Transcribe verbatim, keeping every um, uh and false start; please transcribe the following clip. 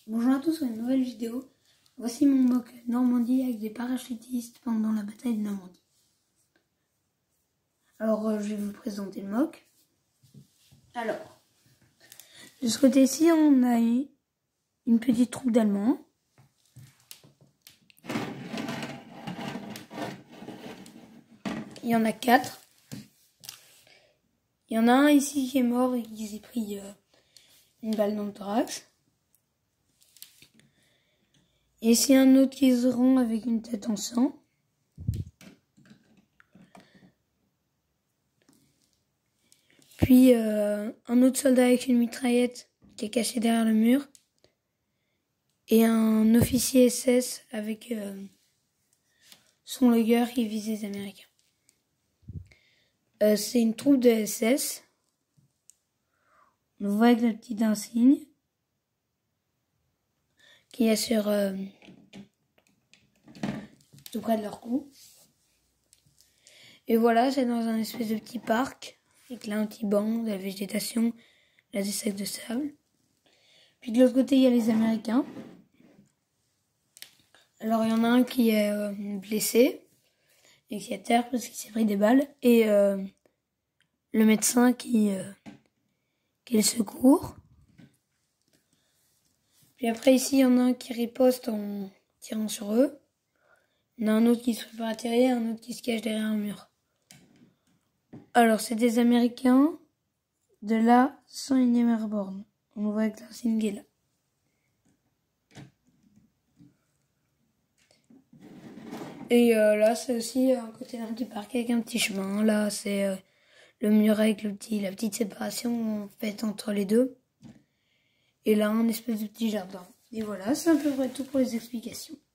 Bonjour à tous pour une nouvelle vidéo. Voici mon mock Normandie avec des parachutistes pendant la bataille de Normandie. Alors euh, je vais vous présenter le mock. Alors, de ce côté-ci on a une petite troupe d'Allemands. Il y en a quatre. Il y en a un ici qui est mort et qui s'est pris euh, une balle dans le thorax. Et ici un autre qui se rend avec une tête en sang. Puis euh, un autre soldat avec une mitraillette qui est caché derrière le mur. Et un officier S S avec euh, son Luger qui vise les Américains. Euh, c'est une troupe de S S. On le voit avec le petit insigne qui est sur euh, tout près de leur cou. Et voilà, c'est dans un espèce de petit parc avec là un petit banc, de la végétation, là des sacs de sable. Puis de l'autre côté, il y a les Américains. Alors il y en a un qui est euh, blessé et qui est à terre parce qu'il s'est pris des balles. Et euh, le médecin qui, euh, qui le secourt. Puis après ici, il y en a un qui riposte en tirant sur eux. Il y en a un autre qui se prépare à tirer et un autre qui se cache derrière un mur. Alors c'est des Américains de la cent unième Airborne. On le voit avec l'insigne qui est là. Et euh, là, c'est aussi à côté d'un petit parc avec un petit chemin. Là, c'est euh, le mur avec le petit, la petite séparation faite entre les deux. Et là, un espèce de petit jardin. Et voilà, c'est à peu près tout pour les explications.